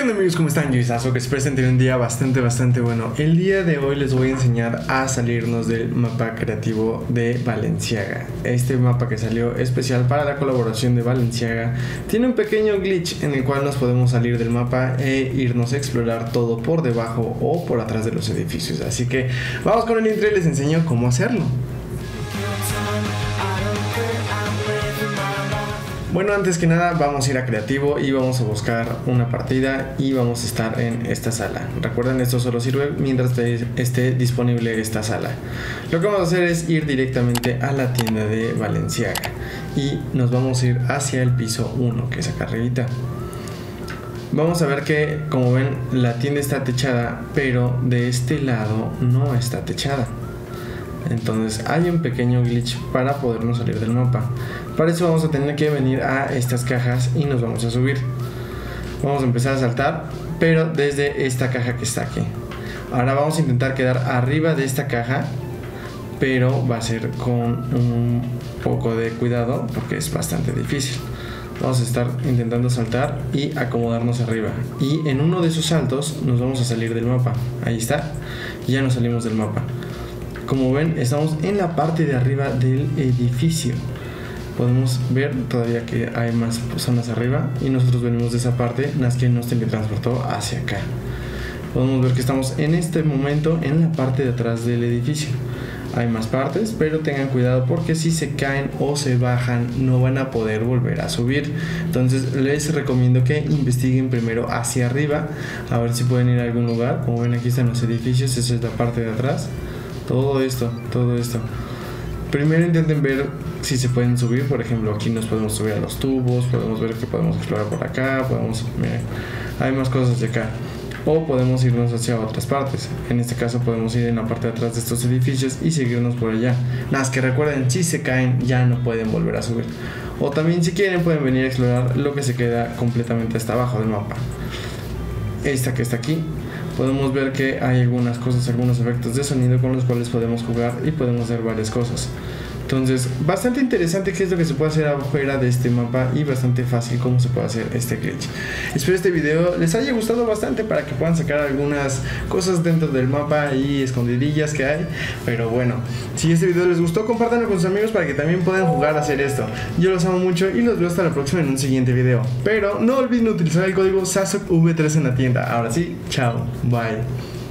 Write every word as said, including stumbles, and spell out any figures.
¿Qué onda, amigos? ¿Cómo están? Yo soy Sasuke, espero que tengan un día bastante, bastante bueno. El día de hoy les voy a enseñar a salirnos del mapa creativo de Balenciaga. Este mapa que salió especial para la colaboración de Balenciaga tiene un pequeño glitch en el cual nos podemos salir del mapa e irnos a explorar todo por debajo o por atrás de los edificios. Así que vamos con el intro y les enseño cómo hacerlo. Bueno, antes que nada vamos a ir a creativo y vamos a buscar una partida y vamos a estar en esta sala. Recuerden, esto solo sirve mientras esté disponible esta sala. Lo que vamos a hacer es ir directamente a la tienda de Balenciaga y nos vamos a ir hacia el piso uno, que es acá arribita. Vamos a ver que, como ven, la tienda está techada, pero de este lado no está techada. Entonces hay un pequeño glitch para podernos salir del mapa. Para eso vamos a tener que venir a estas cajas y nos vamos a subir. Vamos a empezar a saltar, pero desde esta caja que está aquí. Ahora vamos a intentar quedar arriba de esta caja, pero va a ser con un poco de cuidado porque es bastante difícil. Vamos a estar intentando saltar y acomodarnos arriba, y en uno de esos saltos nos vamos a salir del mapa. Ahí está, ya nos salimos del mapa. Como ven, estamos en la parte de arriba del edificio. Podemos ver todavía que hay más zonas arriba y nosotros venimos de esa parte, las que nos teletransportó hacia acá. Podemos ver que estamos en este momento en la parte de atrás del edificio. Hay más partes, pero tengan cuidado porque si se caen o se bajan no van a poder volver a subir. Entonces les recomiendo que investiguen primero hacia arriba, a ver si pueden ir a algún lugar. Como ven, aquí están los edificios, esa es la parte de atrás. Todo esto, todo esto. Primero intenten ver si se pueden subir. Por ejemplo, aquí nos podemos subir a los tubos. Podemos ver que podemos explorar por acá. Podemos, miren, hay más cosas de acá. O podemos irnos hacia otras partes. En este caso podemos ir en la parte de atrás de estos edificios y seguirnos por allá. Nada más que recuerden, si se caen ya no pueden volver a subir. O también, si quieren, pueden venir a explorar lo que se queda completamente hasta abajo del mapa. Esta que está aquí, podemos ver que hay algunas cosas, algunos efectos de sonido con los cuales podemos jugar y podemos hacer varias cosas. Entonces, bastante interesante qué es lo que se puede hacer afuera de este mapa y bastante fácil cómo se puede hacer este glitch. Espero este video les haya gustado bastante para que puedan sacar algunas cosas dentro del mapa y escondidillas que hay. Pero bueno, si este video les gustó, compártanlo con sus amigos para que también puedan jugar a hacer esto. Yo los amo mucho y los veo hasta la próxima en un siguiente video. Pero no olviden utilizar el código Sasuke V tres en la tienda. Ahora sí, chao, bye.